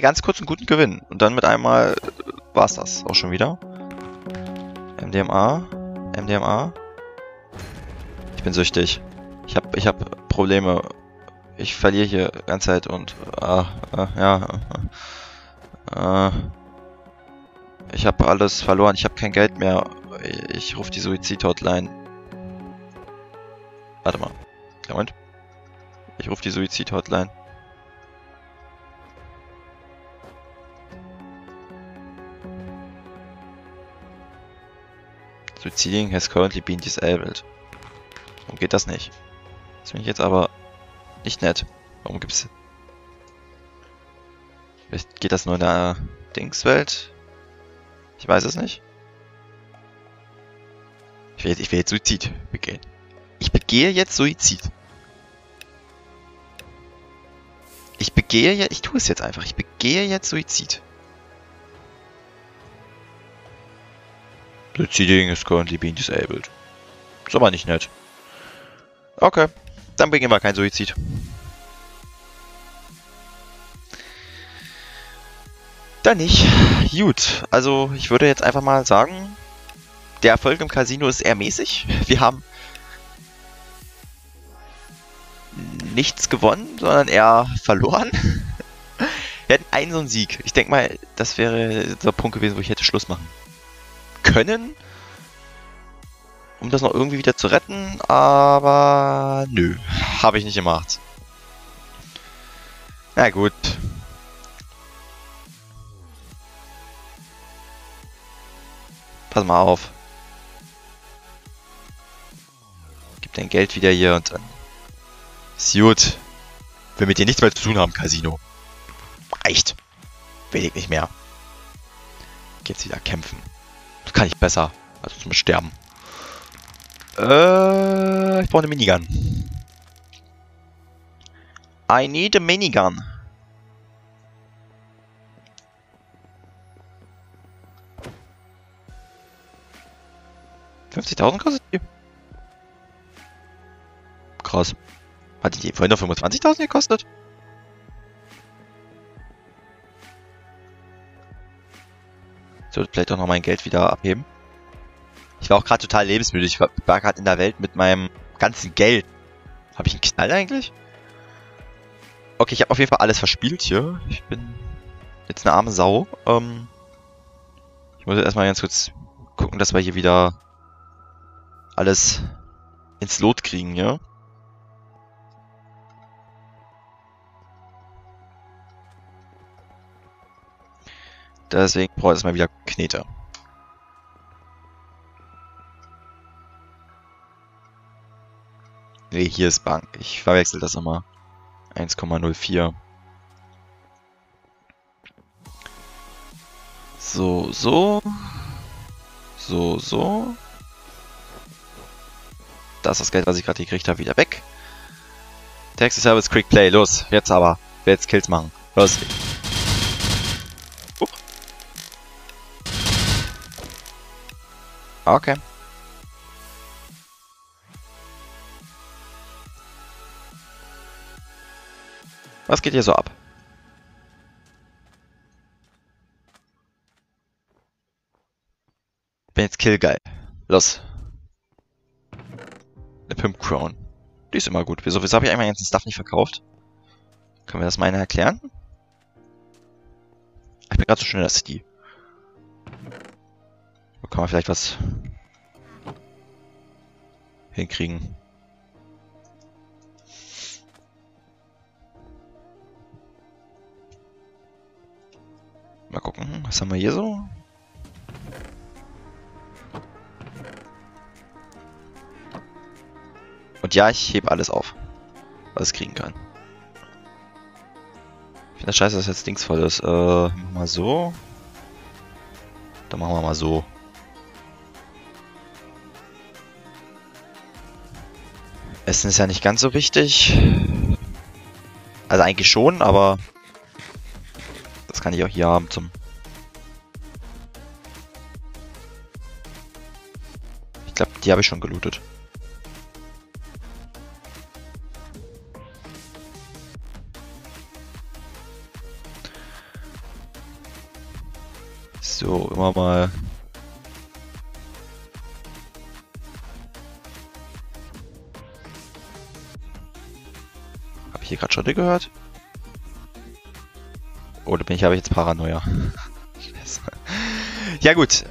ganz kurz einen guten Gewinn. Und dann mit einmal war's das auch schon wieder. MDMA. MDMA. Ich bin süchtig. Ich hab Probleme. Ich verliere hier die ganze Zeit und... ich habe alles verloren. Ich habe kein Geld mehr. Ich rufe die Suizid-Hotline. Warte mal. Moment. Ich rufe die Suizid-Hotline. Suiciding has currently been disabled. Warum geht das nicht? Das finde ich jetzt aber nicht nett. Warum gibt's... Vielleicht geht das nur in der Dingswelt? Ich weiß es nicht. Ich will jetzt Suizid begehen. Ich begehe jetzt Suizid. Ich tue es jetzt einfach. Ich begehe jetzt Suizid. Suiciding is currently being disabled. Ist aber nicht nett. Okay, dann begehen wir kein Suizid. Dann nicht. Gut, also ich würde jetzt einfach mal sagen, der Erfolg im Casino ist eher mäßig. Wir haben nichts gewonnen, sondern eher verloren. Wir hatten einen so einen Sieg. Ich denke mal, das wäre der Punkt gewesen, wo ich hätte Schluss machen können, um das noch irgendwie wieder zu retten, aber nö, habe ich nicht gemacht. Na gut. Pass mal auf. Gib dein Geld wieder hier und dann ist gut. Will mit dir nichts mehr zu tun haben, Casino. Reicht. Will ich nicht mehr. Jetzt wieder kämpfen. Das kann ich besser. Also zum Sterben. Ich brauche eine Minigun. I need a Minigun. $50.000 kostet die? Krass. Hat die vorhin noch 25.000 gekostet? Ich sollte vielleicht auch noch mein Geld wieder abheben. Ich war auch gerade total lebensmüde. Ich war gerade in der Welt mit meinem ganzen Geld. Habe ich einen Knall eigentlich? Okay, ich habe auf jeden Fall alles verspielt hier. Ich bin jetzt eine arme Sau. Ich muss jetzt erstmal ganz kurz gucken, dass wir hier wieder alles ins Lot kriegen, ja? Deswegen brauche ich erstmal wieder Knete. Ne, hier ist Bank. Ich verwechsel das immer. 1,04. So. Das ist das Geld, was ich gerade gekriegt habe, wieder weg. Taxi Service Quick Play. Los, jetzt aber. Ich will jetzt Kills machen. Los. Okay. Was geht hier so ab? Bin jetzt killgeil. Los. Eine Pimp Crown. Die ist immer gut. Wieso habe ich einmal ganzen Stuff nicht verkauft? Können wir das mal erklären? Ich bin gerade so schön in der City. Da kann man vielleicht was hinkriegen. Mal gucken, was haben wir hier so? Und ja, ich hebe alles auf, was ich kriegen kann. Ich finde das scheiße, dass jetzt Dings voll ist. Mal so. Dann machen wir mal so. Essen ist ja nicht ganz so wichtig. Also eigentlich schon, aber das kann ich auch hier haben zum... Ich glaube, die habe ich schon gelootet. So, immer mal. Habe ich hier gerade Schotte gehört? Oder habe ich jetzt Paranoia? Scheiße. Ja gut,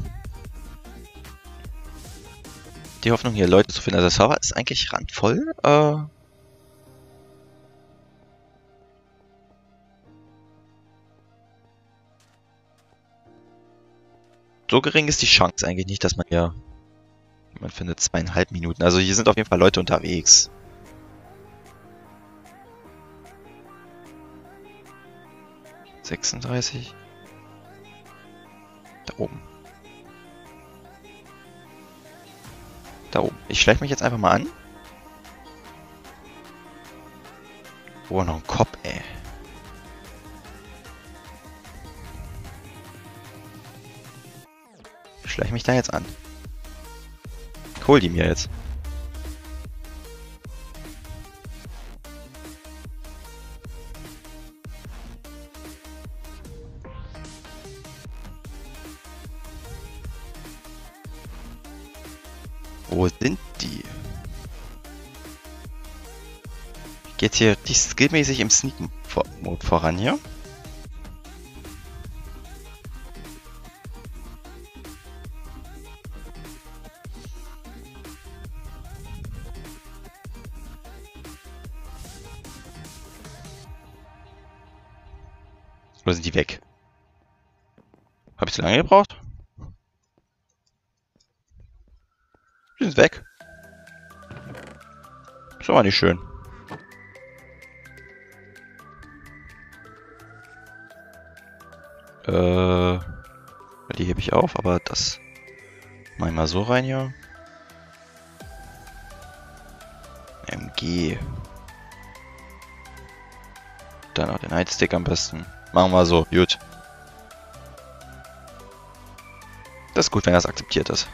die Hoffnung hier Leute zu finden. Also der Server ist eigentlich randvoll. So gering ist die Chance eigentlich nicht, dass man hier... Man findet 2,5 Minuten. Also hier sind auf jeden Fall Leute unterwegs. ...36. Da oben. Da oben. Ich schleiche mich jetzt einfach mal an. Oh, noch ein Kopf, ey. Ich schleiche mich da jetzt an. Ich hol die mir jetzt. Wo sind die? Geht hier die skillmäßig im Sneak-Mode voran hier? Oder sind die weg? Habe ich zu lange gebraucht? Die sind weg. Ist aber nicht schön. Die hebe ich auf, aber das mach ich mal so rein hier. MG. Dann noch den Nightstick am besten. Machen wir so, gut. Das ist gut, wenn das akzeptiert ist.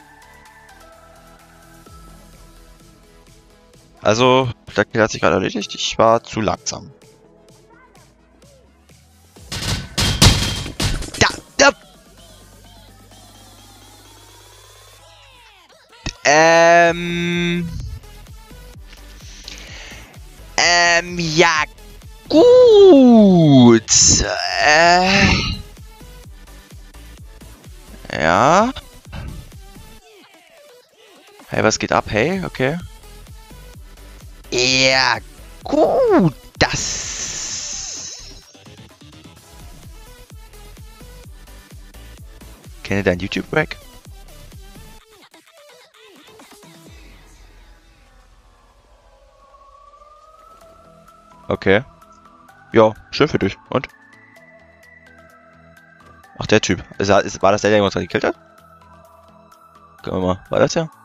Also, der Kill hat sich gerade erledigt. Ich war zu langsam. Da! Ja, gut. Ja. Hey, was geht ab? Hey, okay. Ja, gut. Das. Kenne dein YouTube-Rack? Okay. Ja, schön für dich. Und? Ach, der Typ. War das der uns gerade gekillt hat? Gucken wir mal. War das ja?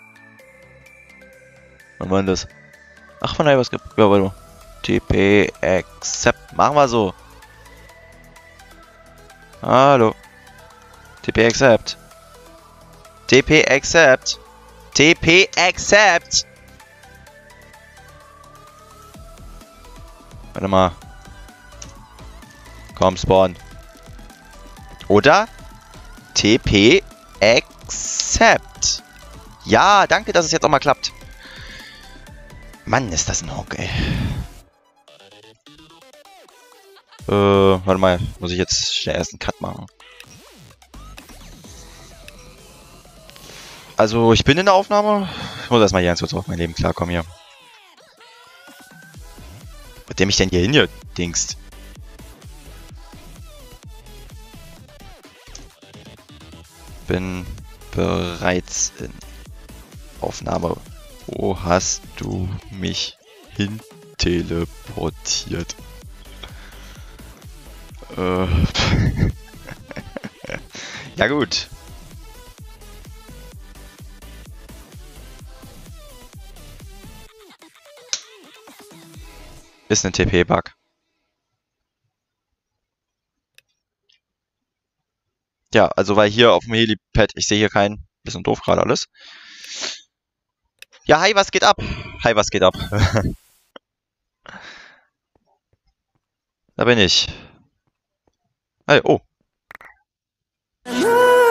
Wann war denn das? Ach, von daher was gibt. Ja, warte mal. TP Accept. Machen wir so. Hallo. TP Accept. TP Accept. TP Accept. Warte mal. Komm, spawn. Oder? TP Accept. Ja, danke, dass es jetzt auch mal klappt. Mann, ist das ein Honk, ey. Warte mal. Muss ich jetzt schnell erst einen Cut machen. Also, ich bin in der Aufnahme. Ich muss erstmal hier ganz kurz auf mein Leben klarkommen hier. Mit dem ich denn hier dingst? Bin bereits in Aufnahme. Wo hast du mich hin teleportiert? Ja gut. Ist ein TP-Bug. Ja, also weil hier auf dem Helipad, ich sehe hier keinen. Bisschen doof gerade alles. Ja, hi, was geht ab? Hi, was geht ab? Da bin ich. Hey, oh. No.